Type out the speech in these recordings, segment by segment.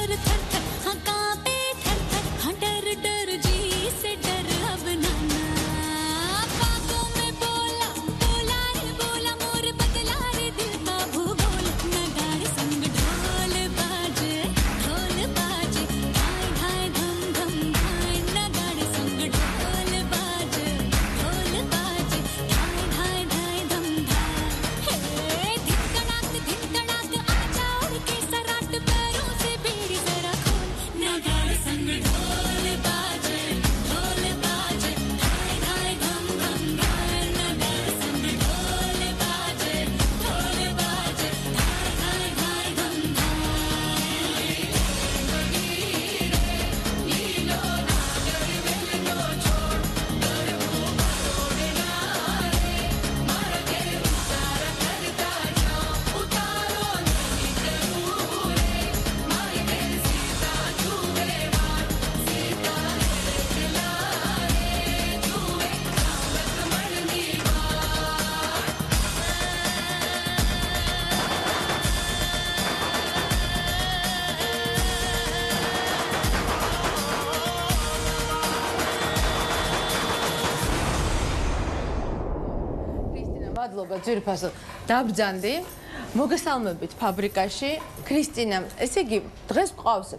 მადლობა ძირფასო დაბრძანდი მოგესალმებით ფაბრიკაში ქრისტინა ესე იგი დღეს გვყავს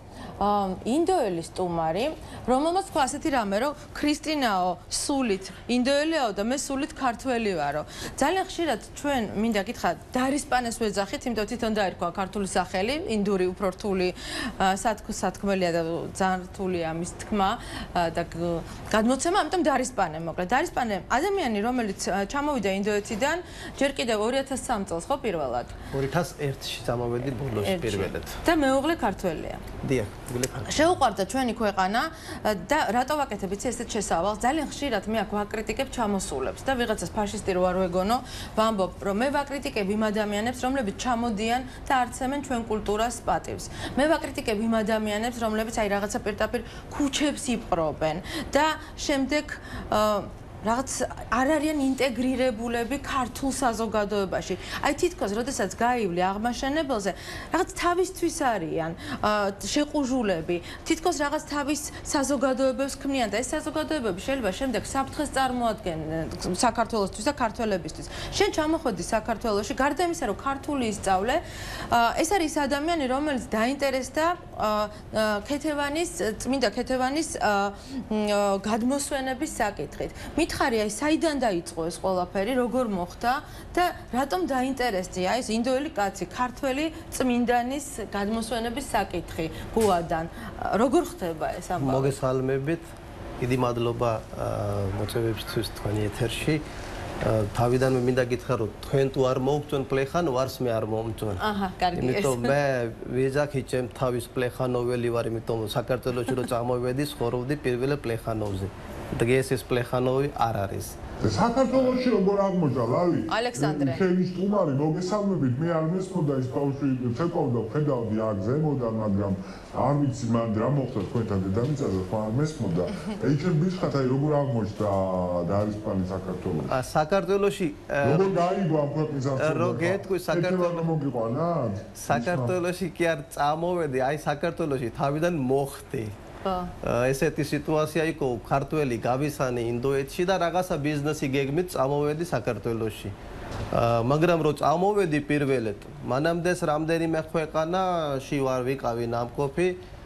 ინდოელი სტუმარი რომელმაც თქვა ასეთი რამე რომ ქრისტინაო სულით ინდოელიაო და მე სულით ქართველი ვარო ძალიან ხშირად ჩვენ მინდა გითხრა დარისპანეს ვეძახით იმიტომ თვითონ დაერქვა ქართული სახელი ინდური უფრო რთული სათქმელია და ძალიან რთულია მის თქმა და გადმოცემა ამიტომ დარისპანე მოკლედ დარისპანე ადამიანი რომელიც ჩამოვიდა ინდოეთიდან ჯერ კიდევ 2003 წელს ხო პირველად 2001-ში წამოვედი ბოლოს პირველად და მეუღლე ქართველია დიახ შეუყვარდა ჩვენი ქვეყანა და რატო ვაკეთებ იცი ესეთ შესავალს ძალიან ხშირად მე აქ ვაკრიტიკებ ჩამოსულებს და ვიღაცას ფაშისტი რო არ ვეგონო ვამბობ რომ მე ვაკრიტიკებ იმ ადამიანებს რომლებიც ჩამოდიან და არცემენ ჩვენ კულტურას პატივს მე ვაკრიტიკებ იმ ადამიანებს რომლებიც აი რაღაცა პირდაპირ ქუჩებს იპყრობენ და შემდეგ რაღაც არ არიან ინტეგრირებულები ქართულ საზოგადოებაში. აი თითქოს როდესაც გაივლი აღმაშენებელზე, რაღაც თავისთვის არიან შეყუჟულები, თითქოს რაღაც თავის საზოგადოებებს ქმნიან და ეს საზოგადოებები შეიძლება შემდეგ საფრთხეს წარმოადგენენ საქართველოსთვის და ქართველებისთვის. შენ ჩამოხვედი საქართველოში, გარდა იმისა, რომ ქართული ისწავლე, ეს არის ადამიანი, რომელიც დაინტერესდა წმინდა ქეთევანის გადმოსვენების საკითხით. მითხარი აი საიდან დაიწყო ეს ყველაფერი, როგორ მოხდა და რატომ დაინტერესდია ეს ინდოელი კაცი, ქართველი წმინდანის გადმოსვენების საკითხი გუადან. როგორ ხდება ეს ამბავი? მოგესალმებით. დიდი მადლობა მოწვევებისთვის თქვენი ეთერში. თავიდანვე მინდა გითხრა რომ თქვენ თუ არ მოუგწვენ პლეხან, ვარს მე არ მომწვენ. აჰა, კარგი ეს. იმიტომ მე ვიზაქი ჩემ თავის პლეხანოველი ვარ, იმიტომ საქართველოში რო წამოვედი, ცხოვრობდი პირველ პლეხანოვზე. დღეს ეს პლეხანოვი არ არის. საქართველოში როგორ აღმოჩნდა ლავი? ალექსანდრე. შენი სტუმარი მოგესალმებით, მე არ მესმოდა ის ბავშვი ცეკვავდა, ხედავდი აქ ზემოდან, მაგრამ არ ვიცი მან რა მოხდა თქვენთან დედამიწაზე, ხო არ მესმოდა. აი ჩემ ბიჭხათ აი როგორ აღმოჩნდა დარისპანი საქართველოში? საქართველოში როგორ გაიგო ამ ქვეყნის აღწერა? რო გეტყვი საქართველოში მოგიყვანათ? საქართველოში კი არ წამოვედი, აი საქართველოში თავიდან მოხდი. ესეთი სიტუაცია იყო ქართველი გავისანი ინდოეთში და რაღაცა ბიზნესი გეგმით წამოვედი საქართველოში. მაგრამ რო წამოვედი პირველად, მანამდე რამდენიმე ქვეყანაში ვარ ვიყავი ნამყოფი,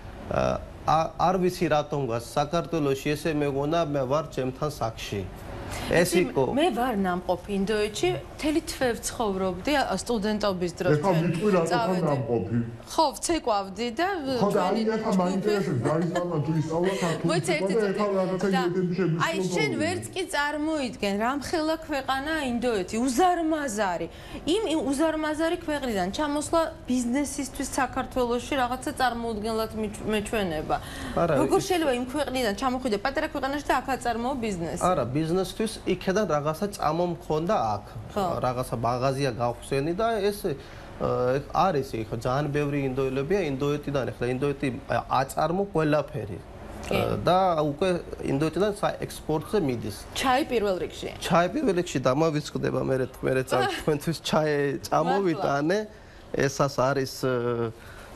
არ ვიცი რატომ გას საქართველოში ესე მეგონა მე ვარ ჩემთან საქში. ეს იყო მე ვარ ნამყოფი ინდოეთში, მთელი თვე ცხოვრობდი სტუდენტობის დროს. ეხლა ვიტყვი რატომ ნამყოფი? ხო, ვცეკვავდი და ხო და აი ახლა მაინტერესებს დაისწავლა თუ ისწავლა საქართველოში. აი შენ ვერც კი წარმოიდგენ რამხელა ქვეყანა ინდოეთი, უზარმაზარი. იმ უზარმაზარი ქვეყნიდან ჩამოსვლა ბიზნესისთვის საქართველოში რაღაცა წარმოუდგენლად მეჩვენება. როგორ შეიძლება იმ ქვეყნიდან ჩამოხვიდე პატარა ქვეყანაში და აქ აწარმოო ბიზნესი? არა, ბიზნესთვის იქედან რაღაცა წამომქონდა აქ. რაღაცა მაღაზია გავხსენი და ეს არის ხო ძალიან ბევრი ინდოელებია ინდოეთიდან ახლა ინდოეთი აწარმო ყველაფერი და უკვე ინდოეთიდან ექსპორტზე მიდის. ჩაი პირველ რიგში. ჩაი პირველ რიგში დამავიწყდება მე თქვენთვის ჩაი წამოვიტანე ესას არის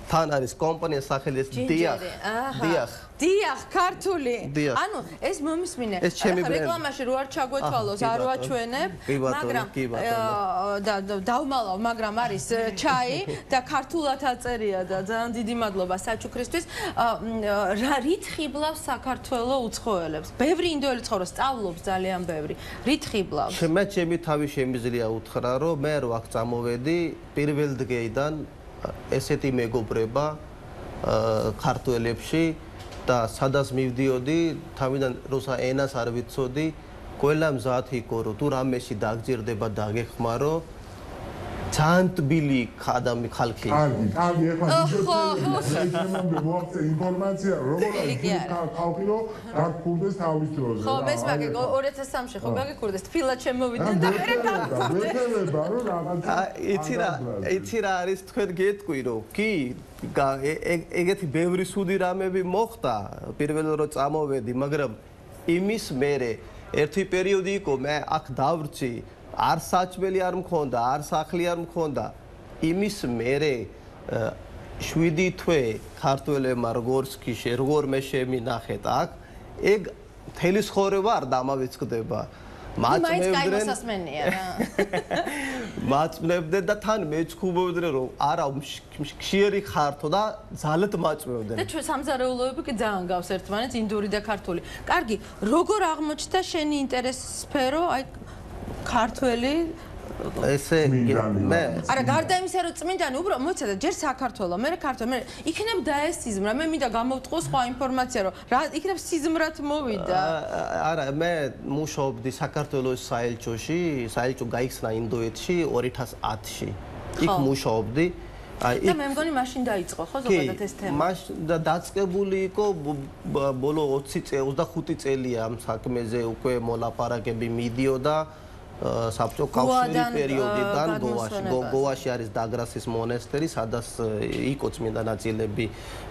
თან არის კომპანია სახელის დიახ, ქართული. დიახ. ანუ ეს მომისმინე. ეს ჩემი ბრენდი. რეკლამაში რო არ ჩაგვეთვალოს, არ ვაჩვენებ, მაგრამ დავმალავ, მაგრამ არის ჩაი და ქართულად აწერია და ძალიან დიდი მადლობა საჩუქრისთვის. რით ხიბლავს საქართველოს უცხოელებს? ბევრი ინდოელი ცხოვრობს, სწავლობს ძალიან ბევრი. რით ხიბლავს? ჩემი თავი შემიძლია უთხრა, რომ მე რო აქ წამოვედი პირველ დღეიდან ესეთი მეგობრება ქართველებში და სადაც მივდიოდი, თავიდან როცა ენას არ ვიცოდი, ყველა მზად იყო, რომ თუ რამეში დაგჯერდება დაგეხმარო, ძალიან ტბილი ხალხი. კარგი, ეხლა მოახდე ინფორმაცია, როგორ არის ხალხი, რომ გაქურდეს თავის დროზე. ხო, მე ვაგე 2003-ში ხო გაგიქურდეს, თბილად შემოვიდნენ და მე მექნება რომ რაღაცა იცი რა არის თქვენ გეტყვი რომ კი ეგეთი ბევრი სუდი რამები მოხდა პირველ რო წამოვედი, მაგრამ იმის მერე ერთი პერიოდი იყო მე აქ დავრჩი არ საჭმელი არ მქონდა, არ სახლი არ მქონდა. იმის მერე 7 თვე ქართველებმა როგორ მე შემინახეთ აქ, ეგ მთელი ცხოვრება არ დამავიწყდება. მაწმებდნენ და თან მეცქუბობდნენ რომ არა ხშირი ხართო და ძალეთ მაწმებდნენ. და ჩვენ სამზარეულოები კი ძალიან გავს ერთმანეთს ინდური და ქართული. კარგი, როგორ აღმოჩნდა შენი ინტერესის სფერო, აი ქართველი ესე მე არა გარდა იმისა რომ წმინდანი უბრალოდ მოიცადა ჯერ საქართველო მე ქართველი მე იქნებდა ეს სიზმრა მე მინდა გამოვტყო სხვა ინფორმაცია რომ რა იქნებ სიზმრად მოვიდა არა მე მუშაობდი საქართველოს საელჩო გაიხსნა ინდოეთში 2010-ში იქ მუშაობდი და მე მგონი მაშინ დაიწყო ხო ზოგადად ეს თემა მაშინ დაწყებული იყო ბოლო 25 წელია ამ საქმეზე უკვე მოლაპარაკები მიდიოდა საბჭო კავშირის პერიოდიდან გოვაში არის დაგრასის მონასტერი, სადაც იყო წმინდა ნაწილები.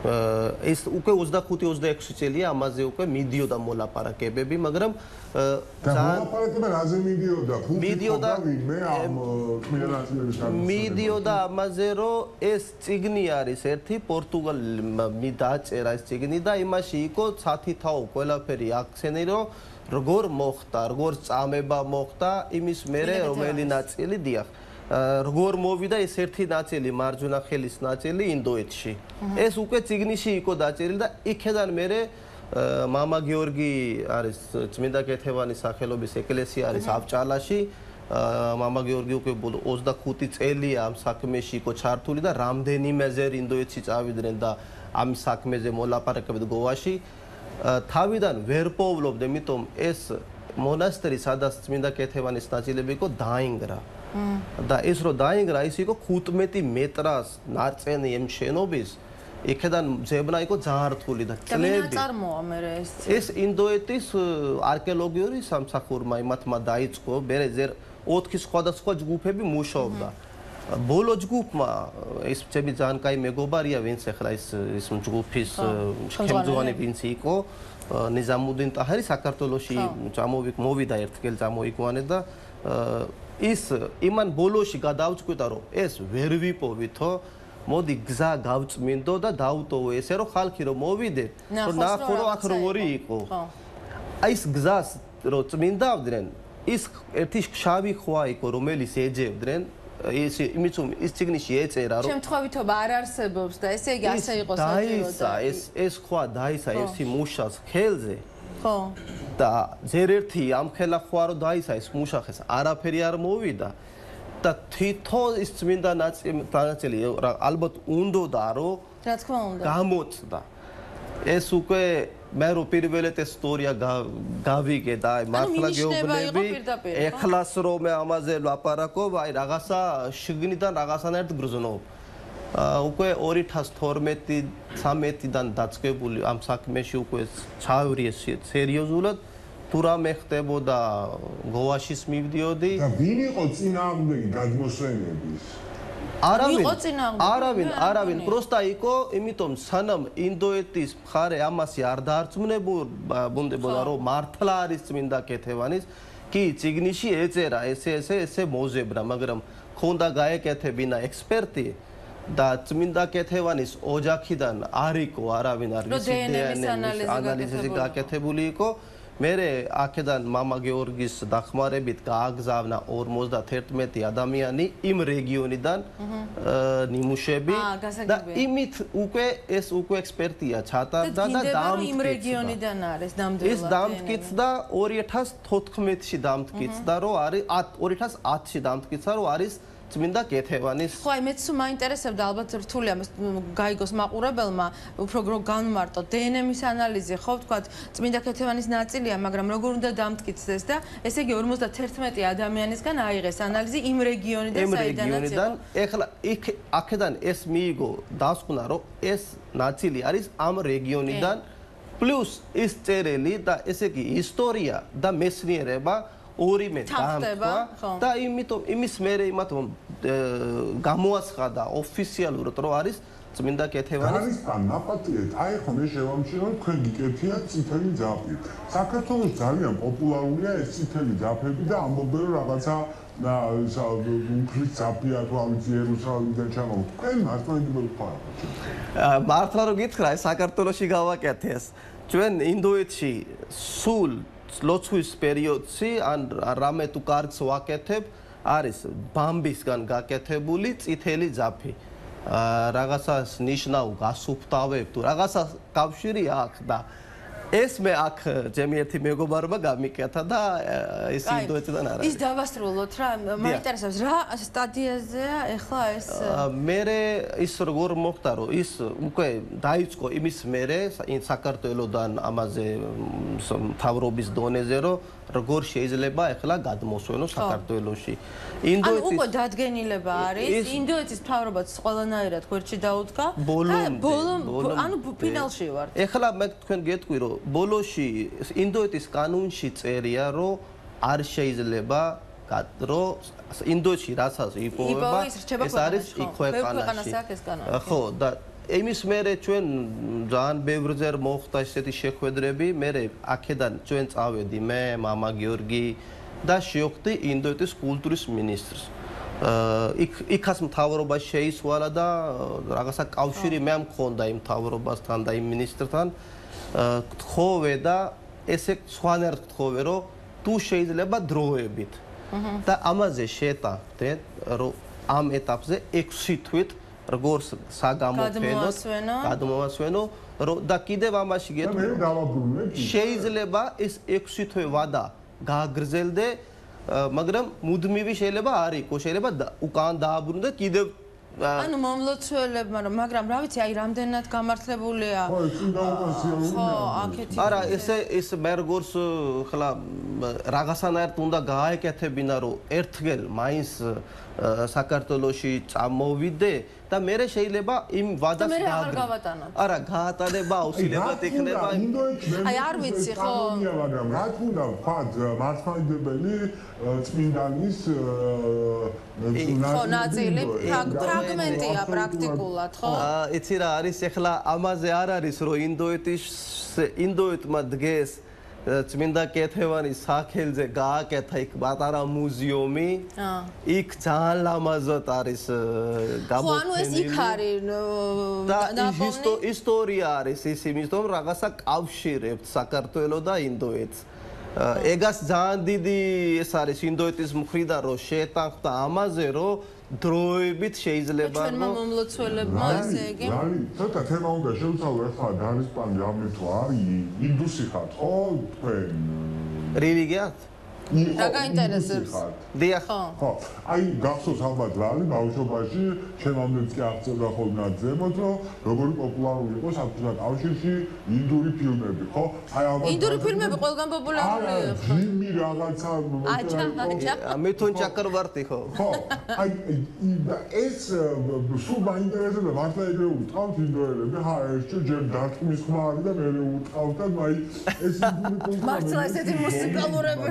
ეს უკვე 25-26 წელია ამაზე უკვე მიდიოდა მოლაპარაკებები, მაგრამ მოლაპარაკება რაზე მიდიოდა? მიდიოდა მე ამ წმინდა ნაწილების მიდიოდა ამაზე, რომ ეს წიგნი არის ერთი პორტუგალიელმა დააწერა ეს წიგნი და იმაში იყო სათითაო ყველაფერი აქცენტი, რომ როგორ მოხდა, როგორ წამება მოხდა, იმის მერე რომელი ნაწილი დიახ. როგორ მოვიდა ეს ერთი ნაწილი, მარჯვენა ხელის ნაწილი ინდოეთში. ეს უკვე წიგნში იყო დაწერილი და იქედან მერე მამა გიორგი არის წმინდა კეთევანის სახელობის ეკლესია არის ავჭალაში. მამა გიორგი უკვე 25 წელია ამ საქმეში იყო ჩართული და რამდენიმეზე ინდოეთში წავიდნენ და ამ საქმეზე მოლაპარაკებდნენ გოვაში. თავიდან ვერ პოვლობდი, იმიტომ ეს მონასტერი, სადაც წმინდა კეთევანის ნაწილები იყო, დაინგრა. და ეს რო დაინგრა, ის იყო 15 მეტრას ნაწენი ამ შენობის, იქედან ძებნა იყო ძალიან რთული და წლები. და წარმოა მე ეს. ეს ინდოეთის არქეოლოგიური სამსახურმა იმათმა დაიწყო, მე 4 სხვადასხვა ჯგუფები მუშაობდა. ბოლო ჯგუფმა ეს ჩემი ძალიან კაი მეგობარია, ვინც ახლა ეს ჯგუფის ხელმძღვანელი ვინც იყო, ნიზამუდინ ტაჰარი საქართველოში მოვიდა ერთგელ წამოიგვანე და ის იმან ბოლოში გადავწყვიტა, რომ ეს ვერ ვიპოვითო, მოდი გზა გავწმინდო და დაუტოვო ესე, რომ ხალხი რომ მოვიდეთ, რომ ნახო რომ აქ როგორი იყო. აი ეს გზას რომ წმინდავდნენ, ის ერთი შავი ხვა იყო, რომელიც ეძებდნენ ის ციგნში ეწერა რომ შემთხვევითობა არ არსებობს და ესე იგი ასე იყო საჭირო ეს ხვა დაისა ესი მუშას ხელზე ხო და ზერერთი ამ ხელა ხვა რომ დაისა ეს მუშახეს არაფერი არ მოვიდა და თვითონ ის წმინდა ნაწილი ალბათ უნდოდა რომ რა თქმა უნდა გამოწდა ეს უკვე მე რო პირველად ეს ისტორია გავიგე და აი მართლა გეუბნები ეხლას რომ მე ამაზე ვლაპარაკობ აი რაღაცა შიგნიდან რაღაცანაირად გრძნობ უკვე 2012-13-დან დაწყებული ამ საქმეში უკვე ჩავრი სერიოზულად თუ რამე ხდებოდა გოვაშის მივდიოდი და ვინ იყო წინააღმდეგი გადმოსვენების არავინ, პროსტა იყო, იმიტომ სანამ ინდოეთის მხარე ამასი არ დაარწმუნებულა, რომ მართლა არის წმინდა კეთევანის, კი წიგნში ეწერა, ესე მოზებრა, მაგრამ ხონდა გაეკეთებინა ექსპერტი და წმინდა კეთევანის ოჯახიდან არ იყო არავინ არ რომ ვიცი ანალიზი გაკეთებული იყო მერე აქედან მამა გეორგის დახმარებით გააგზავნა 51 ადამიანი იმ რეგიონიდან ნიმუშები და იმით უკვე ეს უკვე ექსპერტია ჩატარდა და დაამტკიცა იმ რეგიონიდან არის ნამდვილად ეს დამტკიცდა 2014-ში დამტკიცდა რომ არის 2010-ში დამტკიცა რომ არის წმინდა კეთევანის ხო აი მეც მაინტერესებდა ალბათ რთულია გაიგოს მაყურებელმა უფრო რო განმარტო დნმ-ის ანალიზი ხო ვთქვათ წმინდა კეთევანის ნაწილია მაგრამ როგორ უნდა დამტკიცდეს და ესე იგი 51 ადამიანისგან აიღეს ანალიზი იმ რეგიონიდან საიდანაც იყო ეხლა აქედან ეს მიიგო დასკვნა რომ ეს ნაწილი არის ამ რეგიონიდან პლუს ის წერილი და ესე იგი ისტორია და მეცნიერება ორივე დამტკვა და იმიტომ იმის მერე იმათომ გამოაცხადა ოფიციალურად რომ არის წმინდა კეთევანის არის ნაპატიეთ აი ხო მე შევამჩნევ თქვენ გიკეთიათ წითელი ძაფი საქართველოს ძალიან პოპულარულია ეს წითელი ძაფები და ამბობენ რომ რაღაცა უკრის ძაფია თუ არ ვიცი იერუსალიმიდან ჩამოვა თქვენ მართლმადიდებელი ხართ მართლა რომ გითხრა ეს საქართველოში გავაკეთეს ჩვენ ინდოეთში სულ ლოცვის პერიოდში ან რამე თუ კარგს ვაკეთებ არის ბამბისგან გაკეთებული წითელი ძაფი რაღაცას ნიშნავ გასუფთავებ თუ რაღაცა კავშირი აქვს და ეს მე აქ ჩემი ერთი მეგობარმა გამიკეთა და ეს ინდოეთიდან არის ის დავასრულოთ რა მაინტერესებს რა სტადიაზეა ეხლა ეს მერე ის როგორ მოხდა რომ ის უკვე დაიწყო იმის მერე საქართველოსდან ამაზე მთავრობის დონეზე რომ როგორ შეიძლება ეხლა გადმოსვენო საქართველოში ინდოეთის უკვე დადგენილება არის ინდოეთის მთავრობაც ყველანაირად გვერდში დაუდგა ბოლო ანუ ფინალში ვართ ეხლა მე თქვენ გეტყვი რომ ბოლოში ინდოეთის კანონში წერია რომ არ შეიძლება რომ ინდოეთში რასაც იპოვება ეს არის იქვეყანაში ხო და იმის მერე ჩვენ ძალიან ბევრზე მოხდა ესეთი შეხვედრები მერე აქედან ჩვენ წავედი მე მამა გიორგი და შევხვდი ინდოეთის კულტურის მინისტრს იქაც მთავრობა შეისვალა და რაღაცა კავშირი მე მქონდა იმ მთავრობასთან და იმ მინისტრთან გთხოვე და ესე სხვანაირად გთხოვე რომ თუ შეიძლება დროებით და ამაზე შეტანხმდეთ რომ ამ ეტაპზე 6 თვით როგორც გადმოვასვენო და კიდევ ამაში გეტყვი შეიძლება ეს 6 თვე ვადა გააგრძელდე მაგრამ მუდმივი შეიძლება არ იყოს შეიძლება უკან დააბრუნდეთ კიდევ ანუ მომლოცველებმა მაგრამ რა ვიცი აი რამდენად გამართლებულია ხო აქეთი არა ეს მე როგორც ხლა რაღაცანაირად უნდა გააეკეთებინა რომ ერთხელ მაინც საქართველოში წამოვიდე და მე შეიძლება იმ ვადას არა გაატანება აუცილებლად იქნება აი არ ვიცი ხო მაგრამ რა თქმა უნდა მართლმადიდებელი წმინდანის ხო ნაწილი ფრაგმენტია პრაქტიკულად ხო იცი რა არის ეხლა ამაზე არ არის რომ ინდოეთმა დღეს წმინდა კეთევანის სახელზე გააკეთა იქ პატარა მუზეუმი იქ ძალიან ლამაზად არის გამოფენილი ხო ანუ ეს იქ არის და ისტორია არის ის იმის რომ რაღაცა კავშირებთ საქართველოს და ინდოეთს ეგას ძალიან დიდი ეს არის ინდოეთის მხრიდან რომ შეტანხმდა ამაზე რომ დროებით შეიძლება რომ ჩვენმა მომლოცველებმა ესე იგი ცოტა თემა უნდა შევცვალო ახლა დარისპანი ამით არის ინდუსი ხართ ხო თქვენ რელიგიად რა გაინტერესებს დიახ ხო აი გახსოვს ალბათ რალი ბავშვობაში ჩემამდეც კი აღწევდა ხოლმე ზემოთ რომ როგორი პოპულარული იყო საბჭოთა კავშირში ინდური ფილმები ხო აი ალბათ ინდური ფილმები ყველგან პოპულარულია ხო ჯიმი რაღაცა აჯა მითონ ჩაკრვარტი ხო ხო აი ეს სულ მაინტერესებდა მართლა ეგრე უტყავთ ინდოელები ხა ეს ჯერ დარტყმის ხმა არის და მე უტყავთ და აი ეს ინდური მართლა ესეთი მუსიკალურები ხართ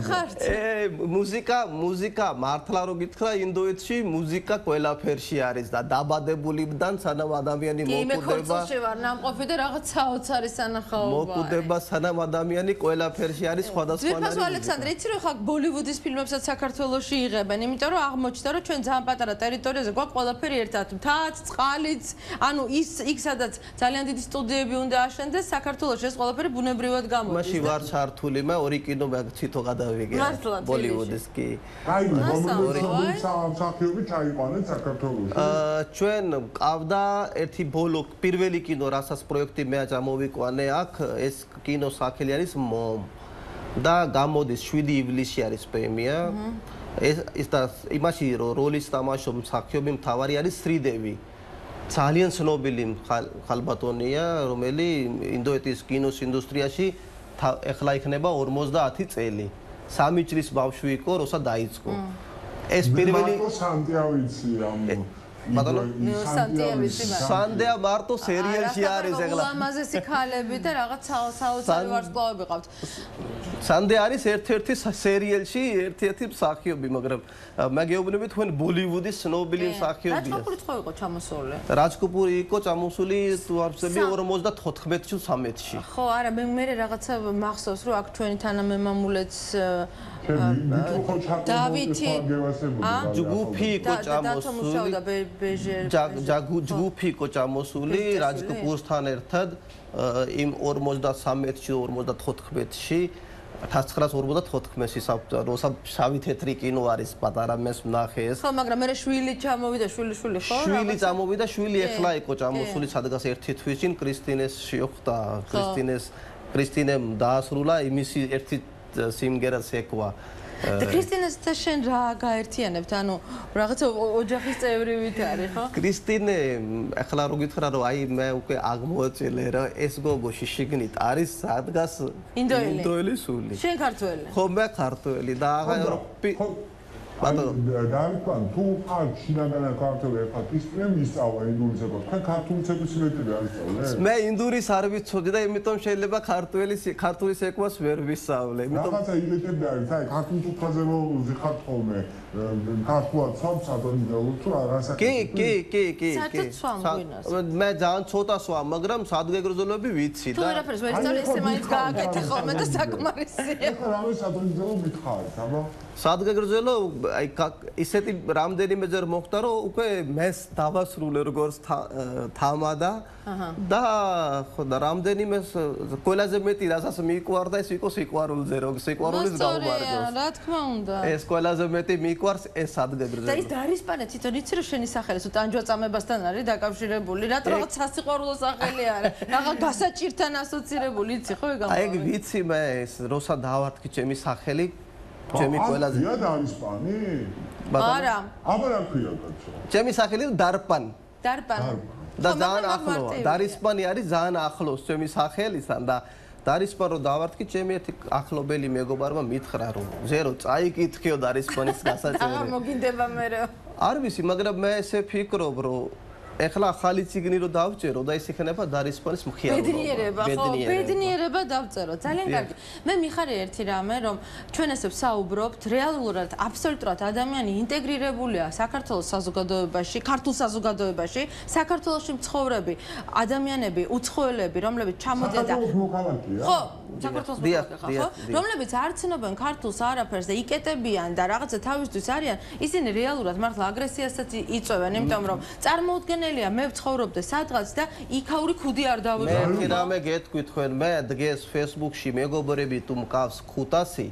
მუსიკა მართლა რო გითხრა ინდოეთში მუსიკა ყველაფერში არის და დაბადებულიდან სანამ ადამიანი მოკვდება შევარ ნამყოფი და რაღაც საოცარი სანახაობა მოკვდება სანამ ადამიანი ყველაფერში არის სხვადასხვანაირი ძვირფასო ალექსანდრე იცი რომ ხა ბოლივუდის ფილმებსაც საქართველოში იღებენ იმიტომ რომ აღმოჩნდა რომ ჩვენ ძალიან პატარა ტერიტორიაზე გვაქვს ყველაფერი ერთად მთაც წყალიც ანუ იქ სადაც ძალიან დიდი სტუდიები უნდა აშენდეს საქართველოში ეს ყველაფერი ბუნებრივად გამოდის მაშინ ვარ ჩართული მე ორი კინო თვითონ გადავიგე ბოლივუდის კი აი რომელი სამსახიობი ჩაიყვანეთ საქართველოში ჩვენ ყავდა ერთი ბოლო პირველი კინო რასაც პროექტი მე ამოვიყვანე აქ ეს კინოს სახელი არის მომ და გამოდის 7 ივლისში არის პრემია ეს და იმაში როლის თამაშობს მსახიობი მთავარი არის სრიდევი ძალიან ცნობილი ხალბატონია რომელი ინდოეთის კინოს ინდუსტრიაში ეხლა იქნება 50 წელი 3 წლის ბავშვი იყო როცა დაიწყო ეს პირველი სანტიავიცი ამ სანდია მარტო სერიალში არის ეხლა ულამაზესი ქალები და რაღაც საოცარი ვარსკვლავები ყავთ სანდია არის ერთ-ერთი სერიალში ერთ-ერთი მსახიობი მაგრამ მე გეუბნები თქვენ ბოლივუდის ცნობილი მსახიობია რაჯკოპური ხო იყო ჩამოსული რაჯკოპური იყო ჩამოსული თუ არ ვცდები 54-13-ში ხო არა მე რაღაცა მახსოვს რომ აქ ჩვენი თანამემამულეც დავითი ჯგუფი იყო ჯგუფი იყო ჩამოსული რაჯკოპურთან ერთად იმ 53-ში 54-ში 1954-ში როცა შავი თეთრი კინო არის პატარა მეს ვნახე ეს ხო მაგრამ მე შვილი ჩამოვიდა შვილი ხო შვილი წამოვიდა შვილი ეხლა იყო ჩამოსული სადღაც ერთი თვის წინ კრისტინეს შეხვდა კრისტინემ დაასრულა იმისი ერთი სიმღერას ეკვა და კრისტინესთან შენ რა გაერთიანებთ? ანუ რაღაცა ოჯახის წევრივით არის, ხო? კრისტინე, ახლა რო გითხრა რომ აი მე უკვე აღმოეწილე რა ეს გოგოში შიგნით არის სადღაც ინდოელი სული. შენ ქართველი? ხო, მე ქართველი და დაიყვან თუ არ შინაგან ქართველი ხარ კრისტინემ ისწავლა ინდურისება. თქვენ ქართული ცეკვისილეთები არ ისწავლეთ? მე ინდურის არ ვიცოდი და იმიტომ შეიძლება ქართულის ეკვას ვერ ვისწავლე. იმიტომ რაღაცა ილეთები არის, აი ქართულ თუფაზე რო ვიხართ ხოლმე ქართულად სამ სადონიდელო თუ რასაკეთებ? კი. საერთოდ სვამ გვინას. მე ძალიან ცოტა სვამ, მაგრამ სადგეგრძელოები ვიცი და თუ ვერაფერს ვერ ისწავლე, ესე მაინც გააკეთე ხოლმე და საკმარისია. ეხლა რამე სადონიდელო მითხარით, აბა? სადგეგრძელო აი ისეთი რამდენიმეჯერ მოხდა რომ უკვე მეს დავასრულე როგორც თამადა და ხო და რამდენიმე ყველაზე მეტი რასაც მიყვარდა ეს იყო სიყვარულზე რომ სიყვარულის გაუმარჯოს რა თქმა უნდა ეს ყველაზე მეტი მიყვარს ეს სადგეგრძელო და ის დარისპანე თვითონ იცი რომ შენი სახელი თუ ტანჯვაწამებასთან არის დაკავშირებული რატო რაღაც სასიყვარულო სახელი არა რაღაც გასაჭირთან ასოცირებული იცი ხო ეგ აი ვიცი მე ეს როცა დავარტყი ჩემი სახელი ჩემი ყველაზე ია დარისპანი? არა. აბა რა ქვია კაცო? ჩემი სახელი დარპან. და და ძალიან ახლოა. დარისპანი არის ძალიან ახლოს ჩემი სახელისთან და დარისპან რო დავარტყი ჩემი ერთი ახლობელი მეგობარმა მითხრა რომ ზერო წაიკითხიო დარისპანის გასაწევრი. აღარ მოგინდება მერე. არ ვიცი, მაგრამ მე ესე ფიქრობ რომ ეხლა ახალი ციგნი რო დავწერო და ის იქნება დარისპანის მხიარობა. ბედნიერება დავწერო. ძალიან კარგი. მე მიხარი ერთი რამე, რომ ჩვენ ესე ვსაუბრობთ, რეალურად აბსოლუტურად ადამიანი ინტეგრირებულია საქართველოს საზოგადოებაში, ქართულ საზოგადოებაში, საქართველოში მცხოვრები ადამიანები, უცხოელები, რომლებიც ჩამოდიან და ხო, საქართველოს მოქალაქე ხო? რომლებიც არ ცნობენ ქართულს არაფერს და იკეტებიან და რაღაცა თავისთვის არიან, ისინი რეალურად მართლა აგრესიასაც იწვევენ, იმიტომ რომ წარმოუდგენელია მე ვცხოვრობდე სადღაც და იქაური ქუდი არ დავიღე. მე რამე გეტყვი თქვენ, მე დღეს Facebook-ში მეგობრები თუ მყავს 500,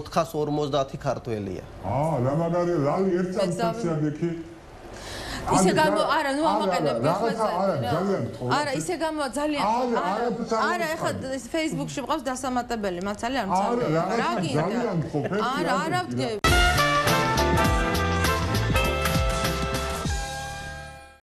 450 ქართველია. რა მაგარი ლალი ერთ წამსია გექი. ისე გამო არა ნუ ამაყენებ რაღაცა არა ძალიან თხოვა. არა ისე გამო ძალიან არა ეხლა Facebook-ში მყავს დასამატებელი მართალია არ მწავე. არა რაღაცა ძალიან თხოვა. არა ვდგები